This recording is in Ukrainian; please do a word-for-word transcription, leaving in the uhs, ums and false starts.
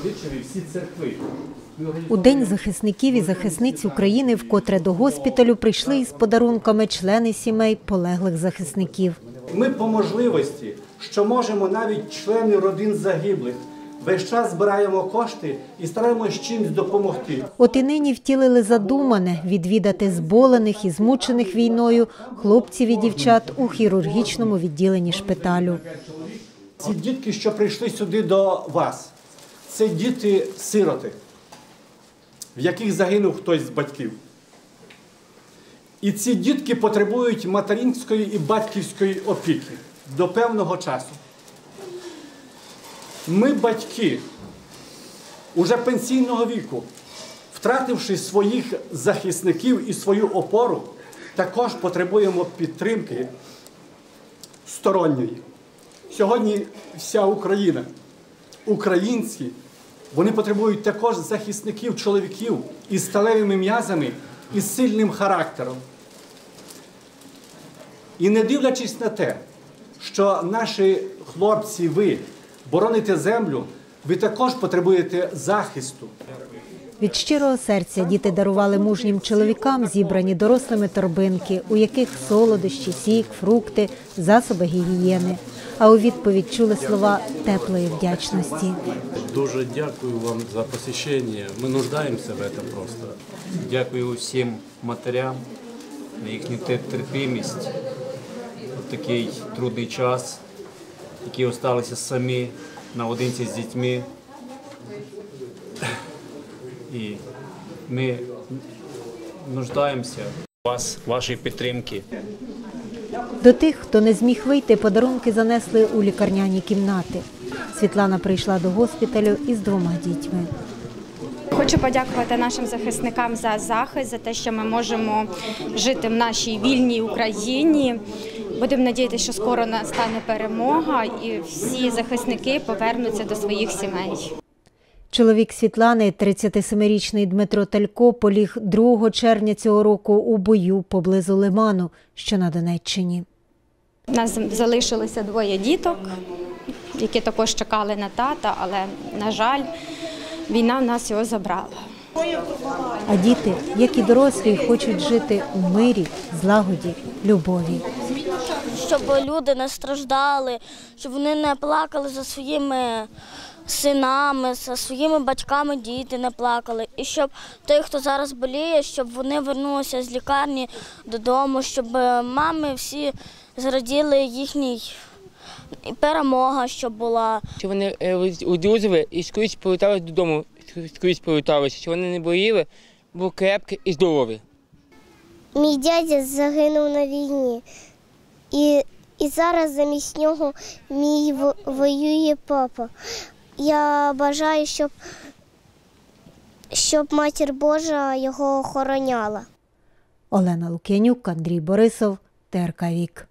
Всі церкви. У День захисників і захисниць України вкотре до госпіталю прийшли із подарунками члени сімей полеглих захисників. Ми по можливості, що можемо, навіть члени родин загиблих, весь час збираємо кошти і стараємось чимось допомогти. От і нині втілили задумане – відвідати зболених і змучених війною хлопців і дівчат у хірургічному відділенні шпиталю. Ці дітки, що прийшли сюди до вас, це діти-сироти, в яких загинув хтось з батьків. І ці дітки потребують материнської і батьківської опіки до певного часу. Ми, батьки, уже пенсійного віку, втративши своїх захисників і свою опору, також потребуємо підтримки сторонньої. Сьогодні вся Україна, українці, вони потребують також захисників, чоловіків із сталевими м'язами і сильним характером. І не дивлячись на те, що наші хлопці, ви бороните землю, ви також потребуєте захисту. Від щирого серця діти дарували мужнім чоловікам зібрані дорослими торбинки, у яких солодощі, сік, фрукти, засоби гігієни. А у відповідь чули слова теплої вдячності. Дуже дякую вам за посещення. Ми нуждаємося в цьому просто. Дякую всім матерям за їхню терпимість у такий трудний час, які залишилися самі наодинці з дітьми. І ми нуждаємося в вас, в вашій підтримці. До тих, хто не зміг вийти, подарунки занесли у лікарняні кімнати. Світлана прийшла до госпіталю із двома дітьми. Хочу подякувати нашим захисникам за захист, за те, що ми можемо жити в нашій вільній Україні. Будемо сподіватися, що скоро настане перемога і всі захисники повернуться до своїх сімей. Чоловік Світлани, тридцятисемирічний Дмитро Талько, поліг другого червня цього року у бою поблизу Лиману, що на Донеччині. У нас залишилося двоє діток, які також чекали на тата, але, на жаль, війна в нас його забрала. А діти, як і дорослі, хочуть жити у мирі, злагоді, любові. Щоб люди не страждали, щоб вони не плакали за своїми синами, за своїми батьками, діти не плакали. І щоб той, хто зараз боліє, щоб вони повернулися з лікарні додому, щоб мами всі зраділи їхній перемога, щоб була. Щоб вони одружили і скоріше поверталися додому, скоріше поверталися, щоб вони не боліли, були крепкі і здорові. Мій дядя загинув на війні, і, і зараз замість нього мій воює папа. Я бажаю, щоб, щоб Матір Божа його охороняла. Олена Лук'янюк, Андрій Борисов, Т Р К Вік.